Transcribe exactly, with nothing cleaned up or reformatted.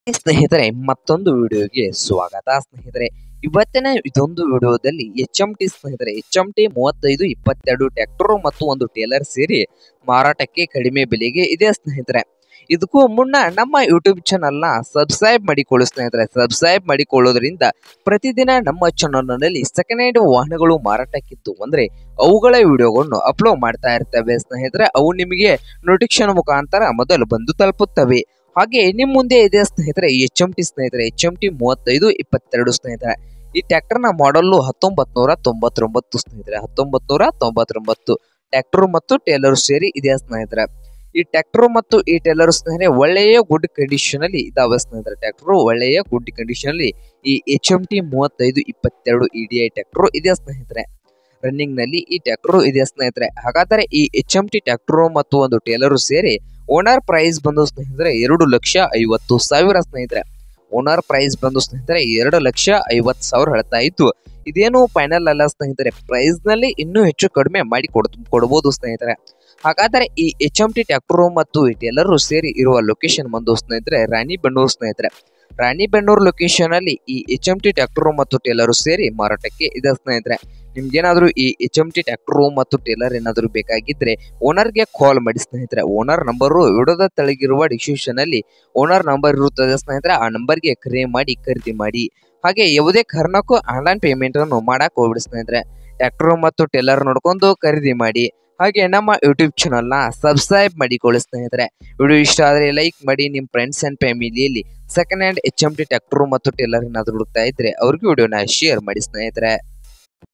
ಸ್ನೇಹಿತರೆ, ಮತ್ತೊಂದು ವಿಡಿಯೋಗೆ ಸ್ವಾಗತ. ಸ್ನೇಹಿತರೆ, ಇವತ್ತಿನ ಇದೊಂದು ವಿಡಿಯೋದಲ್ಲಿ ಎಚ್ ಎಂ ಟಿ ಸ್ನೇಹಿತರೆ ಎಚ್ ಎಂ ಟಿ ಮೂವತ್ತೈದು ಇಪ್ಪತ್ತೆರಡು ಟ್ರ್ಯಾಕ್ಟರ್ ಮತ್ತು ಒಂದು ಟೇಲರ್ ಸೇರಿ ಮಾರಾಟಕ್ಕೆ ಕಡಿಮೆ ಬೆಲೆಗೆ ಇದೆ ಸ್ನೇಹಿತರೆ. ಇದಕ್ಕೂ ಮುನ್ನ ನಮ್ಮ ಯೂಟ್ಯೂಬ್ ಚಾನಲ್ನ ಸಬ್ಸ್ಕ್ರೈಬ್ ಮಾಡಿಕೊಳ್ಳಿ ಸ್ನೇಹಿತರೆ. ಸಬ್ಸ್ಕ್ರೈಬ್ ಮಾಡಿಕೊಳ್ಳೋದ್ರಿಂದ ಪ್ರತಿದಿನ ನಮ್ಮ ಚಾನಲ್ನಲ್ಲಿ ಸೆಕೆಂಡ್ ಹ್ಯಾಂಡ್ ವಾಹನಗಳು ಮಾರಾಟಕ್ಕಿತ್ತು ಅಂದ್ರೆ ಅವುಗಳ ವಿಡಿಯೋಗಳನ್ನು ಅಪ್ಲೋಡ್ ಮಾಡ್ತಾ ಇರ್ತವೆ ಸ್ನೇಹಿತರೆ. ಅವು ನಿಮಗೆ ನೋಟಿಫಿಕೇಶನ್ ಮುಖಾಂತರ ಮೊದಲು ಬಂದು ತಲುಪುತ್ತವೆ. ಹಾಗೆ ನಿಮ್ ಮುಂದೆ ಇದೆ ಸ್ನೇಹಿತರೆ ಎಚ್ ಎಂ ಟಿ ಸ್ನೇಹಿತರೆ ಎಚ್ ಎಂ ಟಿ ಮೂವತ್ತೈದು ಇಪ್ಪತ್ತೆರಡು ಸ್ನೇಹಿತರೆ. ಈ ಟ್ರ್ಯಾಕ್ಟರ್ ನ ಮಾಡಲ್ ಹತ್ತೊಂಬತ್ ನೂರ ತೊಂಬತ್ತೊಂಬತ್ತು ಸ್ನೇಹಿತರೆ. ಹತ್ತೊಂಬತ್ ನೂರ ತೊಂಬತ್ತೊಂಬತ್ತು ಟ್ರ್ಯಾಕ್ಟರ್ ಮತ್ತು ಟೇಲರ್ ಸೇರಿ ಇದೆ ಸ್ನೇಹಿತರೆ. ಈ ಟ್ರ್ಯಾಕ್ಟರ್ ಮತ್ತು ಈ ಟೇಲರ್ ಸ್ನೇಹಿತರೆ ಒಳ್ಳೆಯ ಗುಡ್ ಕಂಡೀಷನ್ ಅಲ್ಲಿ ಇದಾವೆ ಸ್ನೇಹಿತರೆ. ಟ್ರ್ಯಾಕ್ಟರ್ ಒಳ್ಳೆಯ ಗುಡ್ ಕಂಡೀಷನ್ ಅಲ್ಲಿ ಈ ಎಚ್ ಎಂ ಟಿ ಮೂವತ್ತೈದು ಇಪ್ಪತ್ತೆರಡು ಇ ಡಿ ಐ ಟ್ರ್ಯಾಕ್ಟರ್ ಇದೆ ಸ್ನೇಹಿತರೆ. ರನ್ನಿಂಗ್ ನಲ್ಲಿ ಈ ಟ್ರ್ಯಾಕ್ಟರ್ ಇದೆ ಸ್ನೇಹಿತರೆ. ಹಾಗಾದರೆ ಈ ಎಚ್ ಎಂ ಟಿ ಟ್ರ್ಯಾಕ್ಟರ್ ಮತ್ತು ಒಂದು ಟೇಲರ್ ಸೇರಿ ಓನರ್ ಪ್ರೈಸ್ ಬಂದು ಸ್ನೇಹಿತರೆ ಎರಡು ಲಕ್ಷ ಐವತ್ತು ಸಾವಿರ ಸ್ನೇಹಿತರೆ. ಓನರ್ ಪ್ರೈಸ್ ಬಂದು ಸ್ನೇಹಿತರೆ ಎರಡು ಲಕ್ಷ ಐವತ್ತು ಸಾವಿರ ಹೇಳ್ತಾ ಇದ್ದು, ಇದೇನು ಫೈನಲ್ ಅಲ್ಲ ಸ್ನೇಹಿತರೆ. ಪ್ರೈಸ್ ನಲ್ಲಿ ಇನ್ನೂ ಹೆಚ್ಚು ಕಡಿಮೆ ಮಾಡಿ ಕೊಡ್ ಕೊಡಬಹುದು ಸ್ನೇಹಿತರೆ. ಹಾಗಾದರೆ ಈ ಎಚ್ ಎಂ ಟಿ ಟ್ರ್ಯಾಕ್ಟರ್ ಮತ್ತು ಈ ಟೇಲರ್ ಸೇರಿ ಇರುವ ಲೊಕೇಶನ್ ಬಂದು ಸ್ನೇಹಿತರೆ ರಾಣಿಬೆನ್ನೂರು ಸ್ನೇಹಿತರೆ. ರಾಣಿಬೆನ್ನೂರು ಲೊಕೇಶನ್ ಅಲ್ಲಿ ಈ ಎಚ್ ಎಂ ಟಿ ಟ್ರ್ಯಾಕ್ಟರ್ ಮತ್ತು ಟೇಲರ್ ಸೇರಿ ಮಾರಾಟಕ್ಕೆ ಇದೆ ಸ್ನೇಹಿತರೆ. ನಿಮ್ಗೇನಾದ್ರೂ ಈ ಎಚ್ ಎಂ ಟಿ ಟ್ರ್ಯಾಕ್ಟರ್ ಮತ್ತು ಟೇಲರ್ ಏನಾದರೂ ಬೇಕಾಗಿದ್ರೆ ಓನರ್ಗೆ ಕಾಲ್ ಮಾಡಿ ಸ್ನೇಹಿತರೆ. ಓನರ್ ನಂಬರು ವಿಡಿಯೋದ ತೆಳಗಿರುವ ಡಿಸ್ಕ್ರಿಪ್ಷನ್ ಅಲ್ಲಿ ಓನರ್ ನಂಬರ್ ಇರುತ್ತದೆ ಸ್ನೇಹಿತರೆ. ಆ ನಂಬರ್ಗೆ ಕರೆ ಮಾಡಿ ಖರೀದಿ ಮಾಡಿ. ಹಾಗೆ ಯಾವುದೇ ಕಾರಣಕ್ಕೂ ಆನ್ಲೈನ್ ಪೇಮೆಂಟ್ ಅನ್ನು ಮಾಡಕ್ ಹೋಗ್ಬಿಡಿ ಸ್ನೇಹಿತರೆ. ಟ್ರ್ಯಾಕ್ಟರ್ ಮತ್ತು ಟೇಲರ್ ನೋಡ್ಕೊಂಡು ಖರೀದಿ ಮಾಡಿ. ಹಾಗೆ ನಮ್ಮ ಯೂಟ್ಯೂಬ್ ಚಾನಲ್ನ ಸಬ್ಸ್ಕ್ರೈಬ್ ಮಾಡಿಕೊಳ್ಳಿ ಸ್ನೇಹಿತರೆ. ವಿಡಿಯೋ ಇಷ್ಟ ಆದರೆ ಲೈಕ್ ಮಾಡಿ. ನಿಮ್ಮ ಫ್ರೆಂಡ್ಸ್ ಅಂಡ್ ಫ್ಯಾಮಿಲಿಯಲ್ಲಿ second hand H M T tractor ಮತ್ತು ಟೇಲರ್ ಏನಾದರೂ ಹುಡುಕ್ತಾ ಇದ್ರೆ ಅವ್ರಿಗೆ ವಿಡಿಯೋನ ಶೇರ್ ಮಾಡಿ ಸ್ನೇಹಿತರೆ.